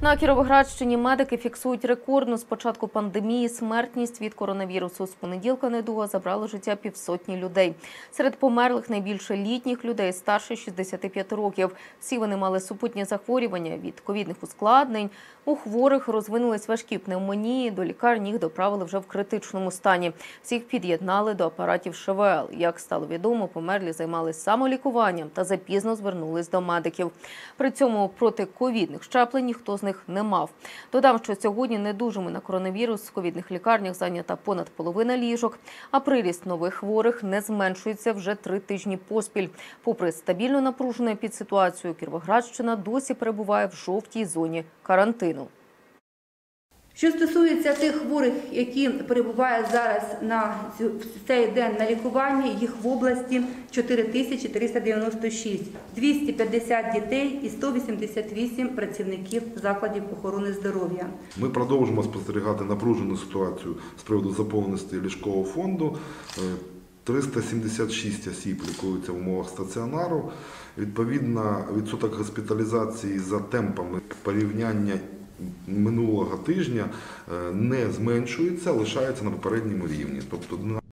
На Кіровоградщині медики фіксують рекордну з початку пандемії смертність від коронавірусу. З понеділка недуга забрала життя півсотні людей. Серед померлих найбільше літніх людей старше 65 років. Всі вони мали супутні захворювання від ковідних ускладнень. У хворих розвинулись важкі пневмонії, до лікарні їх доправили вже в критичному стані. Всіх під'єднали до апаратів ШВЛ. Як стало відомо, померлі займалися самолікуванням та запізно звернулись до медиків. При цьому проти ковідних щеплень ніхто з них не мав. Додам, що сьогодні недужими на коронавірус в ковідних лікарнях зайнята понад половина ліжок, а приріст нових хворих не зменшується вже 3 тижні поспіль. Попри стабільно напружену епідситуацію, Кіровоградщина досі перебуває в жовтій зоні карантину. Що стосується тих хворих, які перебувають зараз на цей день на лікуванні, їх в області 4396, 250 дітей і 188 працівників закладів охорони здоров'я. Ми продовжимо спостерігати напружену ситуацію з приводу заповненості ліжкового фонду. 376 осіб лікуються в умовах стаціонару. Відповідно, відсоток госпіталізації за темпами порівняння минулого тижня не зменшується, лишається на попередньому рівні. Тобто